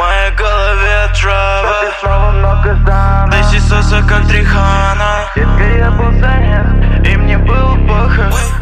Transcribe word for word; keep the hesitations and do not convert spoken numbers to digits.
моей голове трава. Ты снова много знана. Ты сисоса как Трихана. Детка, я был занят, и мне было плохо.